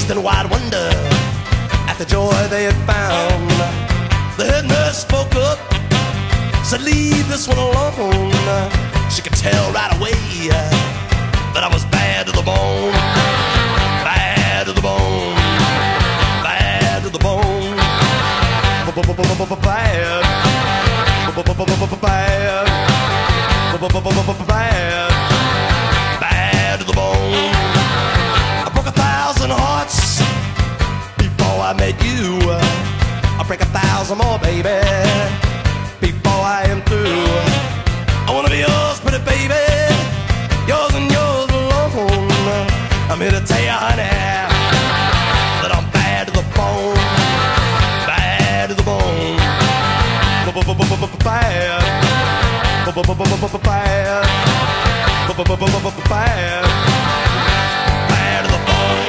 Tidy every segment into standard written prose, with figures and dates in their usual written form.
looked in wide wonder at the joy they had found. The head nurse spoke up, said, "Leave this one alone." She could tell right away that I was bad to the bone. Bad to the bone. Bad to the bone. Bad. Bad. Bad. Bad to the bone. I broke 1,000 hearts before I met you. I'll break 1,000 more, baby, before I am through. I wanna be yours, pretty baby, yours and yours alone. I'm here to tell you, honey, that I'm bad to the bone. Bad to the bone. Bad. Bad. Bad. Bad to the bone.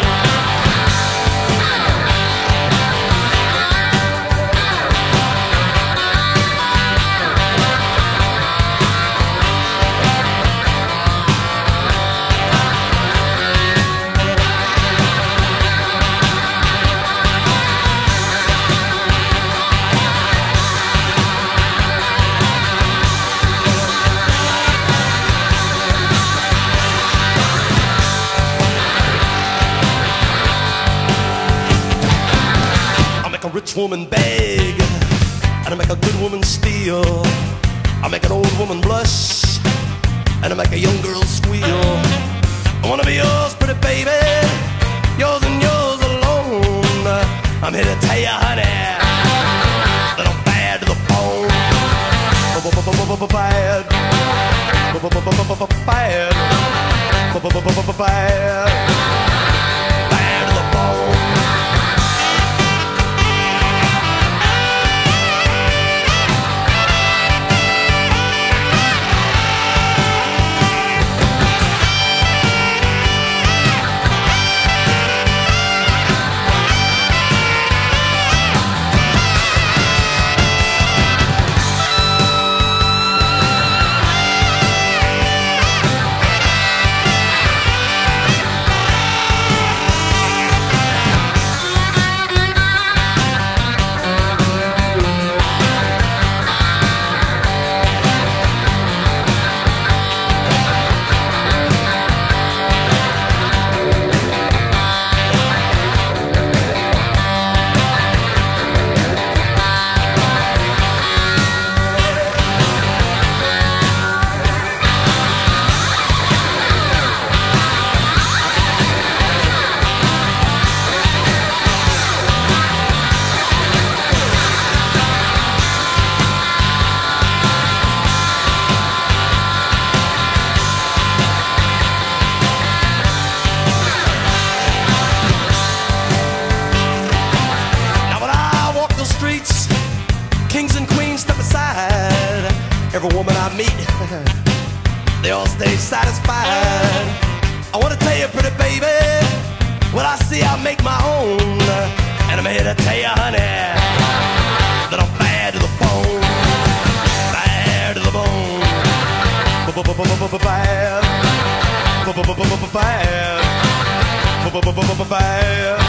A rich woman beg, and I make a good woman steal. I make an old woman blush, and I make a young girl squeal. I wanna be yours, pretty baby, yours and yours alone. I'm here to tell you, honey, that I'm bad to the bone. Bad. Bad. Bad. Bad to the bone. Kings and queens step aside. Every woman I meet, they all stay satisfied. I wanna tell you, pretty baby, what I see I make my own. And I'm here to tell you, honey, that I'm bad to the bone. Bad to the bone. Bad. Bad. Bad.